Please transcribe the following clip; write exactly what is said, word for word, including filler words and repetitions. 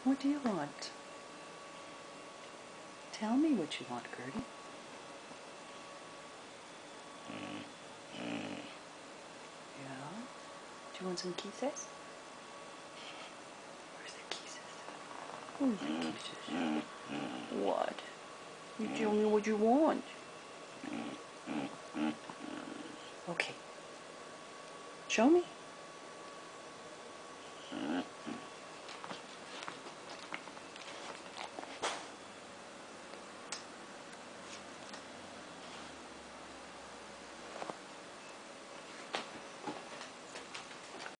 What do you want? Tell me what you want, Gertie. Yeah? Do you want some kisses? Where's the kisses? Where's the kisses? What? You tell me what you want. Okay. Show me.